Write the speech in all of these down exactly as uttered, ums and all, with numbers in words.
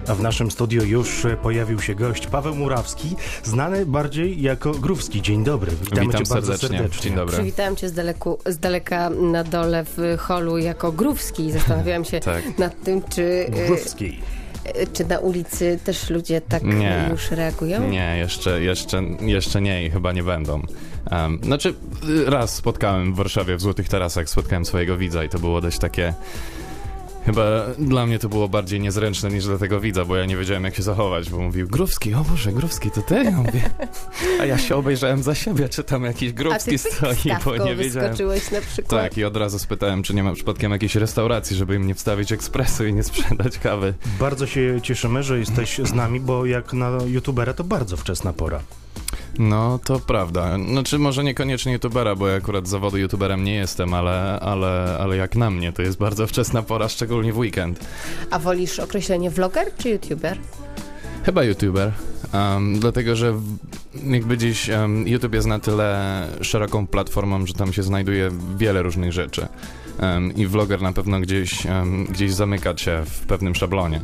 A w naszym studiu już pojawił się gość Paweł Murawski, znany bardziej jako Grówski. Dzień dobry. Witamy Witam cię bardzo serdecznie. serdecznie. Dzień dobry. Przywitałam cię z, daleku, z daleka na dole w holu jako Grówski. Zastanawiałam się tak. nad tym, czy... Grówski. Czy na ulicy też ludzie tak nie. już reagują? Nie, jeszcze, jeszcze, jeszcze nie i chyba nie będą. Um, znaczy, raz spotkałem w Warszawie w Złotych Tarasach, spotkałem swojego widza i to było dość takie... Chyba dla mnie to było bardziej niezręczne niż dla tego widza, bo ja nie wiedziałem, jak się zachować, bo mówił: Grówski, o Boże, Grówski, to ty? Ja mówię. A ja się obejrzałem za siebie, czy tam jakiś Grówski stoi, bo nie wiedziałem. Wyskoczyłeś na przykład. Tak, i od razu spytałem, czy nie ma przypadkiem jakiejś restauracji, żeby im nie wstawić ekspresu i nie sprzedać kawy. Bardzo się cieszymy, że jesteś z nami, bo jak na youtubera to bardzo wczesna pora. No, to prawda. Znaczy, może niekoniecznie youtubera, bo ja akurat z zawodu youtuberem nie jestem, ale, ale, ale jak na mnie, to jest bardzo wczesna pora, szczególnie w weekend. A wolisz określenie vloger czy youtuber? Chyba youtuber, um, dlatego że w, jakby dziś um, YouTube jest na tyle szeroką platformą, że tam się znajduje wiele różnych rzeczy. Um, I vloger na pewno gdzieś, um, gdzieś zamyka cię w pewnym szablonie.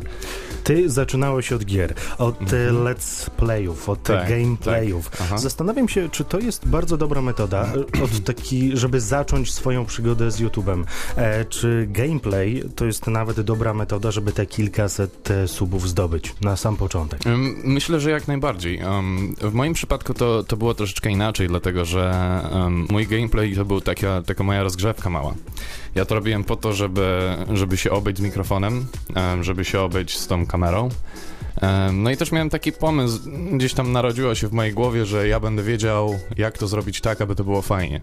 Ty zaczynałeś od gier, od mm-hmm. let's playów, od tak, gameplayów. Tak. Zastanawiam się, czy to jest bardzo dobra metoda, od taki, żeby zacząć swoją przygodę z YouTube'em. E, czy gameplay to jest nawet dobra metoda, żeby te kilkaset e, subów zdobyć na sam początek? Um, myślę, że jak najbardziej. Um, w moim przypadku to, to było troszeczkę inaczej, dlatego że um, mój gameplay to był taka, taka moja rozgrzewka mała. Ja to robiłem po to, żeby, żeby się obyć z mikrofonem, żeby się obyć z tą kamerą. No i też miałem taki pomysł, gdzieś tam narodziło się w mojej głowie, że ja będę wiedział, jak to zrobić tak, aby to było fajnie.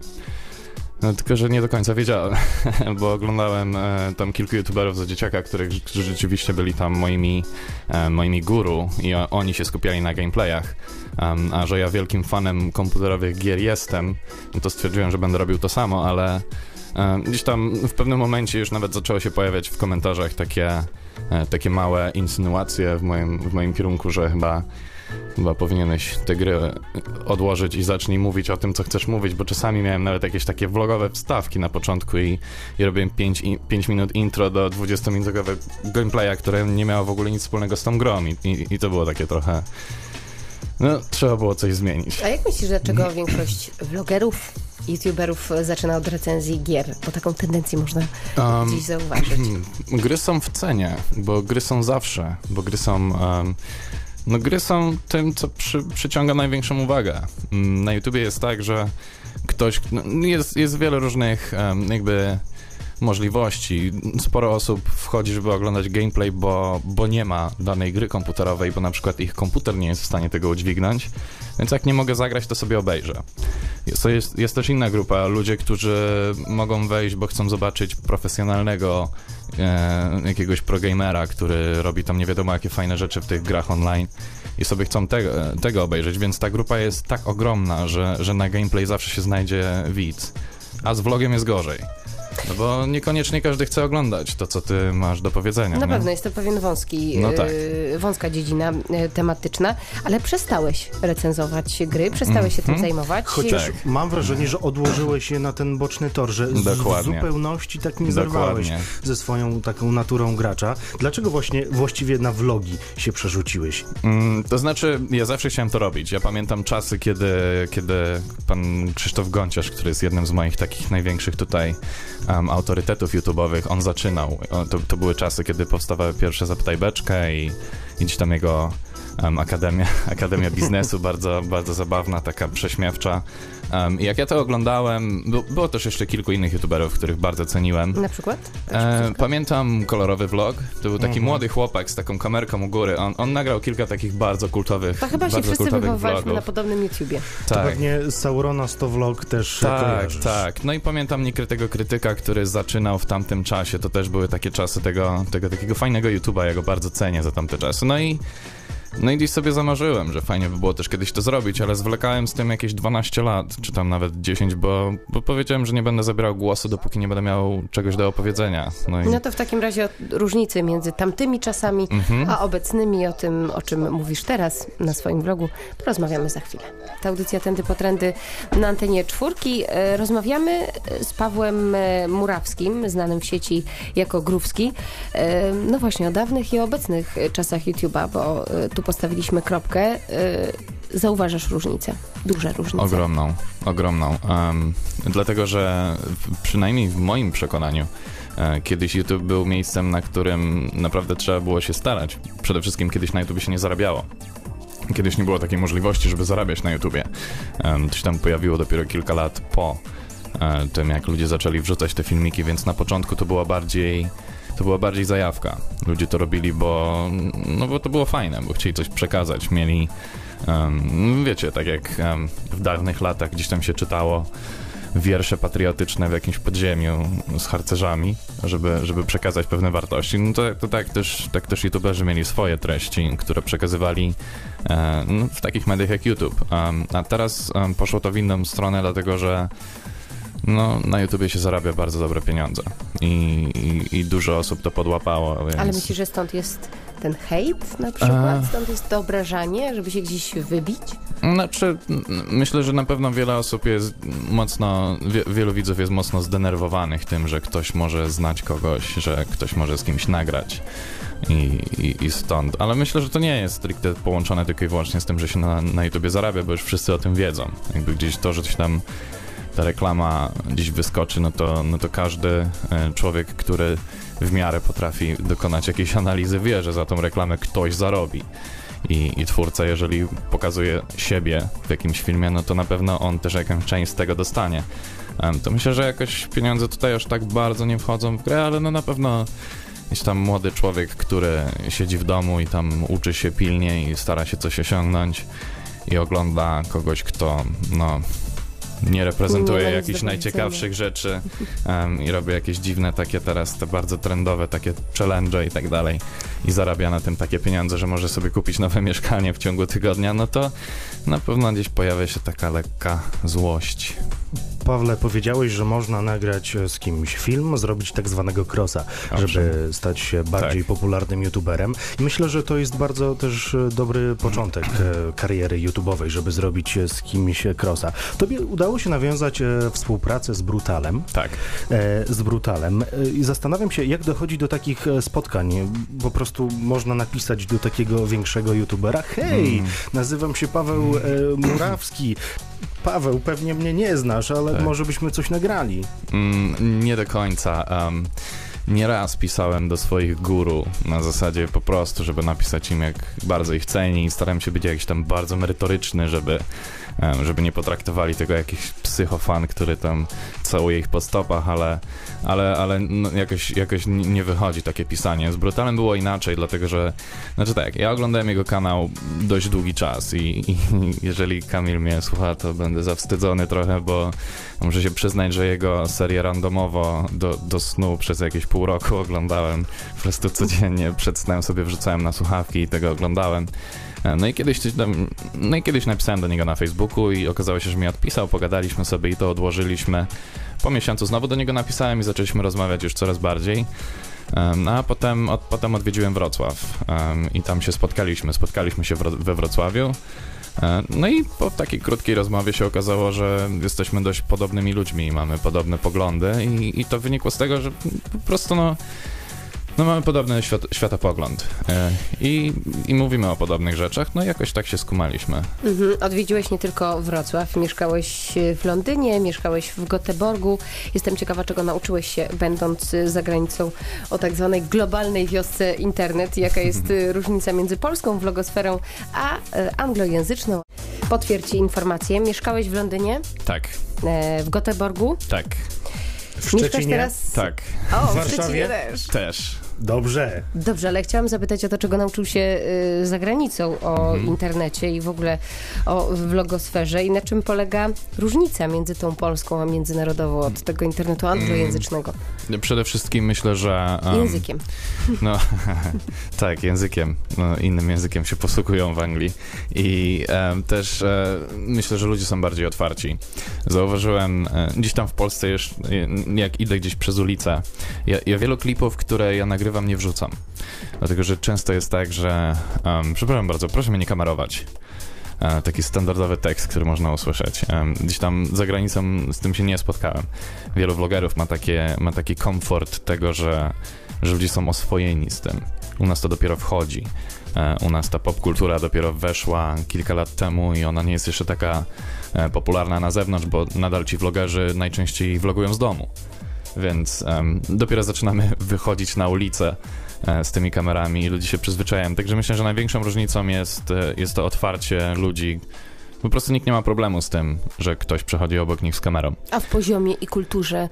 No, tylko że nie do końca wiedziałem, bo oglądałem e, tam kilku youtuberów za dzieciaka, których, którzy rzeczywiście byli tam moimi, e, moimi guru i o, oni się skupiali na gameplayach. Um, a że ja wielkim fanem komputerowych gier jestem, no to stwierdziłem, że będę robił to samo, ale e, gdzieś tam w pewnym momencie już nawet zaczęło się pojawiać w komentarzach takie, e, takie małe insynuacje w moim, w moim kierunku, że chyba Chyba powinieneś te gry odłożyć i zacznij mówić o tym, co chcesz mówić, bo czasami miałem nawet jakieś takie vlogowe wstawki na początku i, i robiłem pięć minut intro do dwudziestominutowego gameplaya, które nie miało w ogóle nic wspólnego z tą grą i, i, i to było takie trochę... No, trzeba było coś zmienić. A jak myślisz, dlaczego większość vlogerów, youtuberów zaczyna od recenzji gier? Bo taką tendencję można um, gdzieś zauważyć. Gry są w cenie, bo gry są zawsze, bo gry są... Um, No gry są tym, co przy, przyciąga największą uwagę. Na YouTubie jest tak, że ktoś... No, jest, jest wiele różnych um, jakby możliwości. Sporo osób wchodzi, żeby oglądać gameplay, bo, bo nie ma danej gry komputerowej, bo na przykład ich komputer nie jest w stanie tego udźwignąć. Więc jak nie mogę zagrać, to sobie obejrzę. Jest, jest, jest też inna grupa, ludzie, którzy mogą wejść, bo chcą zobaczyć profesjonalnego e, jakiegoś progamera, który robi tam nie wiadomo jakie fajne rzeczy w tych grach online i sobie chcą tego, tego obejrzeć, więc ta grupa jest tak ogromna, że, że na gameplay zawsze się znajdzie widz. A z vlogiem jest gorzej. No bo niekoniecznie każdy chce oglądać to, co ty masz do powiedzenia. Na nie? pewno jest to pewien wąski, no tak. y, wąska dziedzina y, tematyczna, ale przestałeś recenzować gry, przestałeś się mm-hmm. tym zajmować. Chociaż tak. mam wrażenie, że odłożyłeś je na ten boczny tor, że z, w zupełności tak nie zerwałeś ze swoją taką naturą gracza. Dlaczego właśnie właściwie na vlogi się przerzuciłeś? Mm, to znaczy, ja zawsze chciałem to robić. Ja pamiętam czasy, kiedy, kiedy pan Krzysztof Gonciarz, który jest jednym z moich takich największych tutaj Um, autorytetów YouTube'owych, on zaczynał. To, to były czasy, kiedy powstawały pierwsze Zapytaj Beczkę i, i gdzieś tam jego um, akademia, akademia biznesu, bardzo, bardzo zabawna, taka prześmiewcza. Um, I jak ja to oglądałem, było, było też jeszcze kilku innych YouTuberów, których bardzo ceniłem. Na przykład? E, pamiętam Kolorowy Vlog. To był taki mhm. młody chłopak z taką kamerką u góry. On, on nagrał kilka takich bardzo kultowych To chyba się wszyscy wychowywaliśmy na podobnym YouTubie. Tak. To pewnie Saurona sto vlog też Tak, kojarzysz. tak. No i pamiętam Niekrytego Krytyka, który zaczynał w tamtym czasie. To też były takie czasy tego, tego takiego fajnego YouTube'a. Ja go bardzo cenię za tamte czasy. No i No i gdzieś sobie zamarzyłem, że fajnie by było też kiedyś to zrobić, ale zwlekałem z tym jakieś dwanaście lat, czy tam nawet dziesięć, bo, bo powiedziałem, że nie będę zabierał głosu, dopóki nie będę miał czegoś do opowiedzenia. No, i... no to w takim razie o różnicy między tamtymi czasami, mhm. a obecnymi, o tym, o czym mówisz teraz na swoim vlogu, porozmawiamy za chwilę. Ta audycja Tędy po Trendy na antenie czwórki. Rozmawiamy z Pawłem Murawskim, znanym w sieci jako Grówski. No właśnie o dawnych i obecnych czasach YouTube'a, bo tu postawiliśmy kropkę. Zauważasz różnicę? Duże różnice. Ogromną, ogromną. Um, dlatego, że w, przynajmniej w moim przekonaniu e, kiedyś YouTube był miejscem, na którym naprawdę trzeba było się starać. Przede wszystkim kiedyś na YouTube się nie zarabiało. Kiedyś nie było takiej możliwości, żeby zarabiać na YouTubie. Um, to się tam pojawiło dopiero kilka lat po e, tym, jak ludzie zaczęli wrzucać te filmiki, więc na początku to była bardziej... To była bardziej zajawka. Ludzie to robili, bo, no bo to było fajne, bo chcieli coś przekazać. Mieli, um, wiecie, tak jak um, w dawnych latach gdzieś tam się czytało wiersze patriotyczne w jakimś podziemiu z harcerzami, żeby, żeby przekazać pewne wartości. No to, to tak, też, tak też youtuberzy mieli swoje treści, które przekazywali e, no, w takich mediach jak YouTube. Um, a teraz um, poszło to w inną stronę, dlatego że no, na YouTubie się zarabia bardzo dobre pieniądze i, i, i dużo osób to podłapało, więc... Ale myślisz, że stąd jest ten hejt na przykład? Stąd jest to obrażanie, żeby się gdzieś wybić? Znaczy, myślę, że na pewno wiele osób jest mocno, wie, wielu widzów jest mocno zdenerwowanych tym, że ktoś może znać kogoś, że ktoś może z kimś nagrać i, i, i stąd. Ale myślę, że to nie jest stricte połączone tylko i wyłącznie z tym, że się na, na YouTubie zarabia, bo już wszyscy o tym wiedzą. Jakby gdzieś to, że coś tam ta reklama gdzieś wyskoczy, no to, no to każdy człowiek, który w miarę potrafi dokonać jakiejś analizy, wie, że za tą reklamę ktoś zarobi. I, i twórca, jeżeli pokazuje siebie w jakimś filmie, no to na pewno on też jakąś część z tego dostanie. Um, to myślę, że jakoś pieniądze tutaj już tak bardzo nie wchodzą w grę, ale no na pewno jest tam młody człowiek, który siedzi w domu i tam uczy się pilnie i stara się coś osiągnąć i ogląda kogoś, kto no nie reprezentuje nie jakichś najciekawszych rzeczy um, i robi jakieś dziwne takie teraz, te bardzo trendowe takie challenge i tak dalej i zarabia na tym takie pieniądze, że może sobie kupić nowe mieszkanie w ciągu tygodnia, no to na pewno gdzieś pojawia się taka lekka złość. Pawle, powiedziałeś, że można nagrać z kimś film, zrobić tak zwanego crossa, Owszem. żeby stać się bardziej tak. popularnym youtuberem. I myślę, że to jest bardzo też dobry początek kariery youtubowej, żeby zrobić z kimś crossa. Tobie udało się nawiązać współpracę z Brutalem. Tak. Z Brutalem. I zastanawiam się, jak dochodzi do takich spotkań. Po prostu można napisać do takiego większego youtubera: hej, mm. nazywam się Paweł Murawski. Paweł, pewnie mnie nie znasz, ale tak. może byśmy coś nagrali. Mm, nie do końca. Um, nieraz pisałem do swoich guru na zasadzie po prostu, żeby napisać im, jak bardzo ich ceni i starałem się być jakiś tam bardzo merytoryczny, żeby, um, żeby nie potraktowali tego jakiś psychofan, który tam całuje ich po stopach, ale, ale, ale no, jakoś, jakoś nie wychodzi takie pisanie. Z Brutalem było inaczej, dlatego że, znaczy tak, ja oglądałem jego kanał dość długi czas i, i jeżeli Kamil mnie słucha, to będę zawstydzony trochę, bo muszę się przyznać, że jego serię randomowo do, do snu przez jakieś pół roku oglądałem. Po prostu codziennie przed snem sobie wrzucałem na słuchawki i tego oglądałem. No i kiedyś, no i kiedyś napisałem do niego na Facebooku i okazało się, że mi odpisał, pogadaliśmy sobie i to odłożyliśmy. Po miesiącu znowu do niego napisałem i zaczęliśmy rozmawiać już coraz bardziej. Um, a potem, od, potem odwiedziłem Wrocław um, i tam się spotkaliśmy. Spotkaliśmy się w, we Wrocławiu. Um, no i po takiej krótkiej rozmowie się okazało, że jesteśmy dość podobnymi ludźmi i mamy podobne poglądy i, i to wynikło z tego, że po prostu no No mamy podobny świat, światopogląd e, i, i mówimy o podobnych rzeczach, no jakoś tak się skumaliśmy. Mhm. Odwiedziłeś nie tylko Wrocław, mieszkałeś w Londynie, mieszkałeś w Göteborgu. Jestem ciekawa, czego nauczyłeś się, będąc za granicą, o tak zwanej globalnej wiosce internet. Jaka jest różnica między polską vlogosferą a e, anglojęzyczną? Potwierdź informację. Mieszkałeś w Londynie? Tak. E, w Göteborgu? Tak. W Szczecinie? Teraz... Tak. O, w w Warszawie? też. Też. Dobrze. Dobrze, ale chciałam zapytać o to, czego nauczył się y, za granicą, o mhm. internecie i w ogóle o vlogosferze i na czym polega różnica między tą polską a międzynarodową od tego internetu anglojęzycznego. Przede wszystkim myślę, że... Um, językiem. No, tak, językiem. No, innym językiem się posługują w Anglii. I um, też e, myślę, że ludzie są bardziej otwarci. Zauważyłem e, gdzieś tam w Polsce, już, jak idę gdzieś przez ulicę, ja, ja wielu klipów, które ja nagrywam, nie wrzucam. Dlatego, że często jest tak, że um, przepraszam bardzo, proszę mnie nie kamerować. E, taki standardowy tekst, który można usłyszeć. E, gdzieś tam za granicą z tym się nie spotkałem. Wielu vlogerów ma, takie, ma taki komfort tego, że, że ludzie są oswojeni z tym. U nas to dopiero wchodzi. E, u nas ta popkultura dopiero weszła kilka lat temu i ona nie jest jeszcze taka e, popularna na zewnątrz, bo nadal ci vlogerzy najczęściej vlogują z domu. Więc um, dopiero zaczynamy wychodzić na ulicę e, z tymi kamerami i ludzie się przyzwyczajają. Także myślę, że największą różnicą jest, e, jest to otwarcie ludzi. Po prostu nikt nie ma problemu z tym, że ktoś przechodzi obok nich z kamerą. A w poziomie i kulturze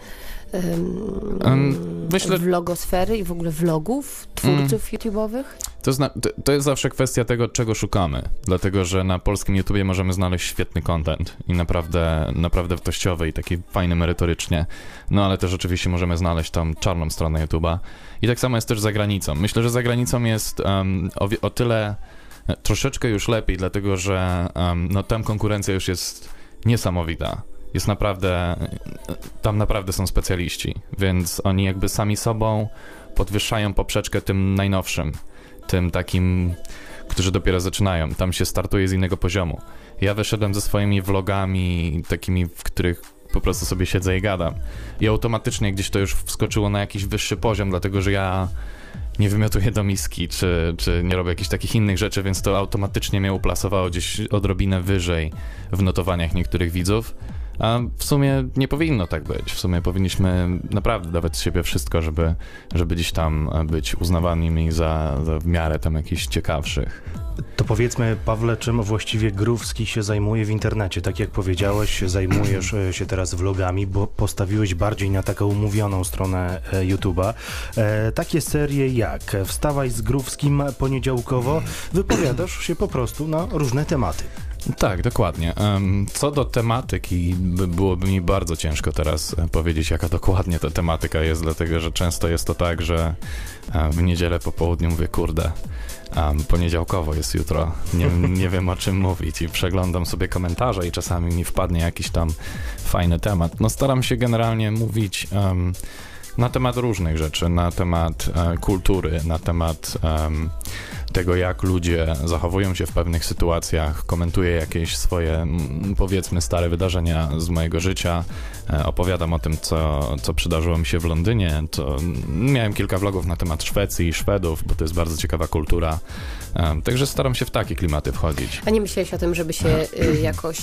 um, um, myślę, vlogosfery i w ogóle vlogów, twórców mm, YouTube'owych? To, zna, to, to jest zawsze kwestia tego, czego szukamy. Dlatego, że na polskim YouTubie możemy znaleźć świetny content i naprawdę, naprawdę wartościowy i taki fajny merytorycznie. No ale też oczywiście możemy znaleźć tam czarną stronę YouTube'a. I tak samo jest też za granicą. Myślę, że za granicą jest um, o, o tyle troszeczkę już lepiej, dlatego że um, no, tam konkurencja już jest niesamowita. Jest naprawdę, tam naprawdę są specjaliści, więc oni jakby sami sobą podwyższają poprzeczkę tym najnowszym, tym takim, którzy dopiero zaczynają. Tam się startuje z innego poziomu. Ja wyszedłem ze swoimi vlogami takimi, w których po prostu sobie siedzę i gadam. I automatycznie gdzieś to już wskoczyło na jakiś wyższy poziom, dlatego że ja nie wymiotuję do miski, czy, czy nie robię jakichś takich innych rzeczy, więc to automatycznie mnie uplasowało gdzieś odrobinę wyżej w notowaniach niektórych widzów. A w sumie nie powinno tak być. W sumie powinniśmy naprawdę dawać z siebie wszystko, żeby, żeby gdzieś tam być uznawanymi za, za w miarę tam jakichś ciekawszych. To powiedzmy, Pawle, czym właściwie Grówski się zajmuje w internecie? Tak jak powiedziałeś, zajmujesz się teraz vlogami, bo postawiłeś bardziej na taką umówioną stronę YouTube'a. E, takie serie jak Wstawaj z Grówskim poniedziałkowo, wypowiadasz się po prostu na różne tematy. Tak, dokładnie. Co do tematyki, byłoby mi bardzo ciężko teraz powiedzieć, jaka dokładnie ta tematyka jest, dlatego że często jest to tak, że w niedzielę po południu mówię, kurde, poniedziałkowo jest jutro, nie, nie wiem o czym mówić i przeglądam sobie komentarze i czasami mi wpadnie jakiś tam fajny temat. No staram się generalnie mówić um, na temat różnych rzeczy, na temat e, kultury, na temat um, tego, jak ludzie zachowują się w pewnych sytuacjach, komentuję jakieś swoje, powiedzmy, stare wydarzenia z mojego życia, opowiadam o tym, co, co przydarzyło mi się w Londynie. To miałem kilka vlogów na temat Szwecji i Szwedów, bo to jest bardzo ciekawa kultura, także staram się w takie klimaty wchodzić. A nie myślałeś o tym, żeby się jakoś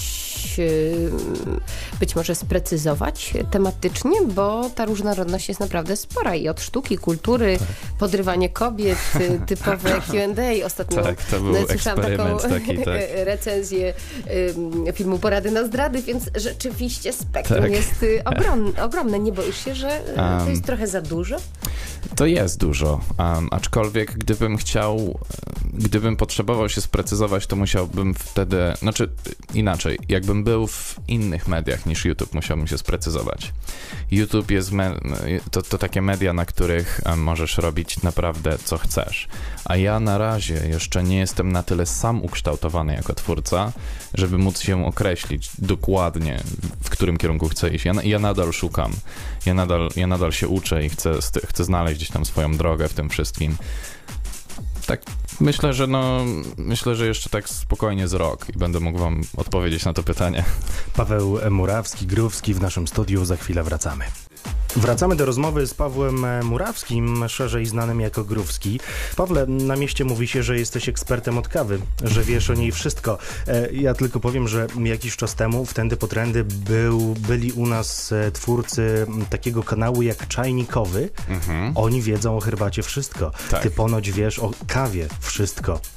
być może sprecyzować tematycznie, bo ta różnorodność jest naprawdę spora i od sztuki, kultury, tak. podrywanie kobiet, typowe Q and A. Ostatnio tak, to był słyszałam taką taki, tak. recenzję y, filmu Porady na zdrady, więc rzeczywiście spektrum tak. jest y, ogromne, ogromne. Nie boisz się, że y, um, to jest trochę za dużo? To jest dużo, um, aczkolwiek gdybym chciał, gdybym potrzebował się sprecyzować, to musiałbym wtedy, znaczy inaczej, jakbym był w innych mediach niż YouTube, musiałbym się sprecyzować. YouTube jest me- to, to takie media, na których um, możesz robić naprawdę co chcesz, a ja na razie jeszcze nie jestem na tyle sam ukształtowany jako twórca, żeby móc się określić dokładnie, w którym kierunku chcę iść. Ja, ja nadal szukam, ja nadal, ja nadal się uczę i chcę, chcę znaleźć gdzieś tam swoją drogę w tym wszystkim. Tak, myślę, że no, myślę, że jeszcze tak spokojnie z rok i będę mógł wam odpowiedzieć na to pytanie. Paweł Murawski, Grówski w naszym studiu, za chwilę wracamy. Wracamy do rozmowy z Pawłem Murawskim, szerzej znanym jako Grówski. Pawle, na mieście mówi się, że jesteś ekspertem od kawy, że wiesz o niej wszystko. Ja tylko powiem, że jakiś czas temu w Tędy po Trendy był, byli u nas twórcy takiego kanału jak Czajnikowy. Mhm. Oni wiedzą o herbacie wszystko. Tak. Ty ponoć wiesz o kawie wszystko.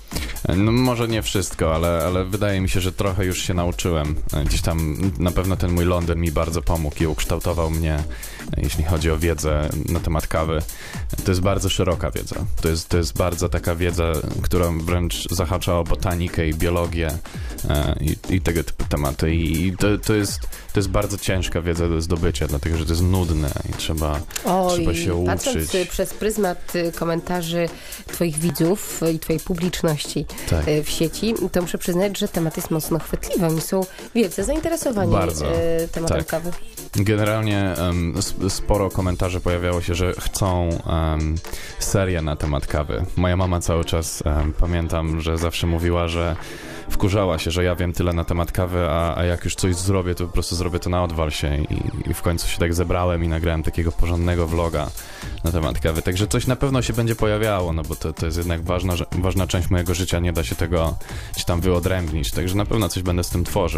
No może nie wszystko, ale, ale wydaje mi się, że trochę już się nauczyłem. Gdzieś tam na pewno ten mój Londyn mi bardzo pomógł i ukształtował mnie, jeśli chodzi o wiedzę na temat kawy. To jest bardzo szeroka wiedza. To jest, to jest bardzo taka wiedza, która wręcz zahacza o botanikę i biologię e, i, i tego typu tematy. I, i to, to, jest, to jest bardzo ciężka wiedza do zdobycia, dlatego że to jest nudne i trzeba, Oj, trzeba się uczyć. Patrząc przez pryzmat komentarzy twoich widzów i twojej publiczności Tak. w sieci, to muszę przyznać, że temat jest mocno chwytliwy. Oni są wielce zainteresowani Bardzo. tematem Tak. kawy. Generalnie um, sporo komentarzy pojawiało się, że chcą um, serię na temat kawy. Moja mama cały czas, um, pamiętam, że zawsze mówiła, że wkurzała się, że ja wiem tyle na temat kawy, a, a jak już coś zrobię, to po prostu zrobię to na odwal się i, i w końcu się tak zebrałem i nagrałem takiego porządnego vloga na temat kawy. Także coś na pewno się będzie pojawiało, no bo to, to jest jednak ważna, ważna część mojego życia, nie da się tego się tam wyodrębnić, także na pewno coś będę z tym tworzył.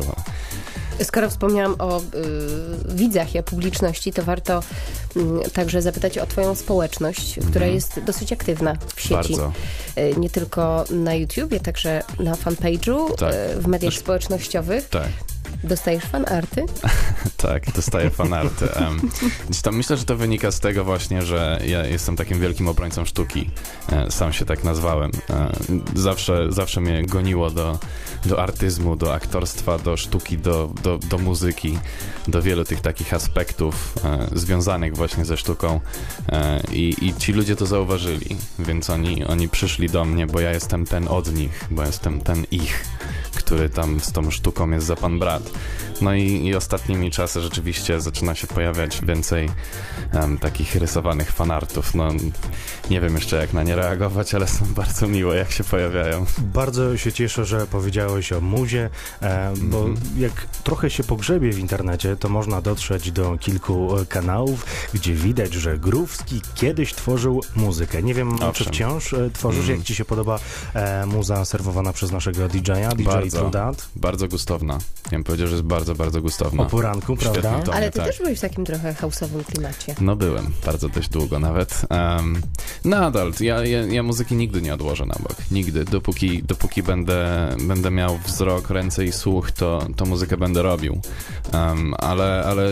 Skoro wspomniałam o y, widzach i o publiczności, to warto y, także zapytać o twoją społeczność, która Mhm. jest dosyć aktywna w sieci. Bardzo. Y, nie tylko na YouTubie, także na fanpage'u, Tak. y, w mediach Już- społecznościowych. Tak. Dostajesz fanarty? Tak, dostaję fanarty. Um, gdzieś tam myślę, że to wynika z tego właśnie, że ja jestem takim wielkim obrońcą sztuki. E, sam się tak nazwałem. E, zawsze, zawsze mnie goniło do, do artyzmu, do aktorstwa, do sztuki, do, do, do muzyki, do wielu tych takich aspektów e, związanych właśnie ze sztuką. E, i, I ci ludzie to zauważyli, więc oni, oni przyszli do mnie, bo ja jestem ten od nich, bo jestem ten ich, który tam z tą sztuką jest za pan brat. No i, i ostatnimi czasy rzeczywiście zaczyna się pojawiać więcej um, takich rysowanych fanartów. No nie wiem jeszcze jak na nie reagować, ale są bardzo miłe jak się pojawiają. Bardzo się cieszę, że powiedziałeś o muzie, e, bo Mhm. jak trochę się pogrzebie w internecie, to można dotrzeć do kilku e, kanałów, gdzie widać, że Grówski kiedyś tworzył muzykę. Nie wiem, Owszem. czy wciąż e, tworzysz, Mhm. jak ci się podoba e, muza serwowana przez naszego D J-a, D J Bardzo. True Dat? Bardzo gustowna. Ja bym powiedział, że jest bardzo, bardzo gustowna. O poranku, Świetny prawda? ton. Ale ty tak. też byłeś w takim trochę house'owym klimacie. No byłem, bardzo dość długo nawet. Um, nadal, ja, ja, ja muzyki nigdy nie odłożę na bok. Nigdy. Dopóki, dopóki będę, będę miał wzrok, ręce i słuch, to, to muzykę będę robił. Um, ale, ale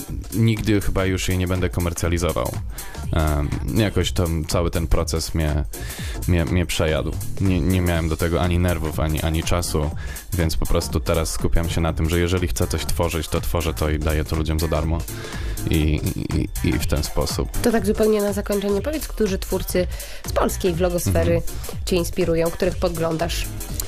nigdy chyba już jej nie będę komercjalizował. Um, jakoś to, cały ten proces mnie, mnie, mnie przejadł. Nie, nie miałem do tego ani nerwów, ani, ani czasu, więc po prostu teraz skupiam się na tym, że jeżeli chcę coś tworzyć, to tworzę to i daję to ludziom za darmo. I, i, i w ten sposób. To tak zupełnie na zakończenie powiedz, którzy twórcy z polskiej vlogosfery Mhm. cię inspirują, których podglądasz?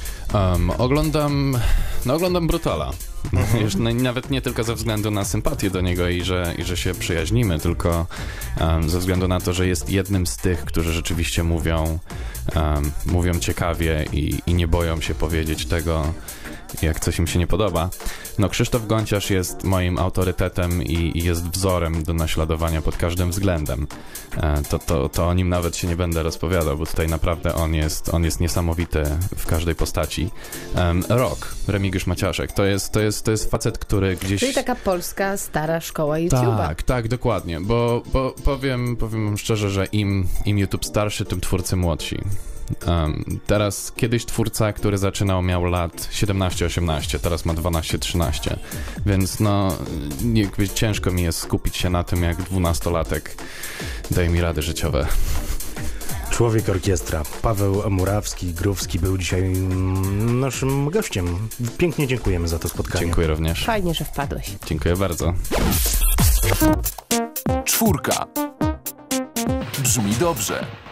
Um, oglądam, no oglądam Brutala. Już no, nawet nie tylko ze względu na sympatię do niego i że, i że się przyjaźnimy, tylko um, ze względu na to, że jest jednym z tych, którzy rzeczywiście mówią, um, mówią ciekawie i, i nie boją się powiedzieć tego, jak coś im się nie podoba. No Krzysztof Gonciarz jest moim autorytetem i, i jest wzorem do naśladowania pod każdym względem. E, to, to, to o nim nawet się nie będę rozpowiadał, bo tutaj naprawdę on jest, on jest niesamowity w każdej postaci. Um, Rock, Remigiusz Maciaszek, to jest, to, jest, to jest facet, który gdzieś... Czyli taka polska stara szkoła YouTube'a. Tak, tak, dokładnie, bo, bo powiem, powiem wam szczerze, że im, im YouTube starszy, tym twórcy młodsi. Um, teraz kiedyś twórca, który zaczynał, miał lat siedemnaście osiemnaście, teraz ma dwanaście trzynaście, więc no jakby ciężko mi jest skupić się na tym, jak dwunastolatek daje mi rady życiowe. Człowiek orkiestra. Paweł Murawski, Grówski był dzisiaj mm, naszym gościem. Pięknie dziękujemy za to spotkanie. Dziękuję również. Fajnie, że wpadłeś. Dziękuję bardzo. Czwórka. Brzmi dobrze.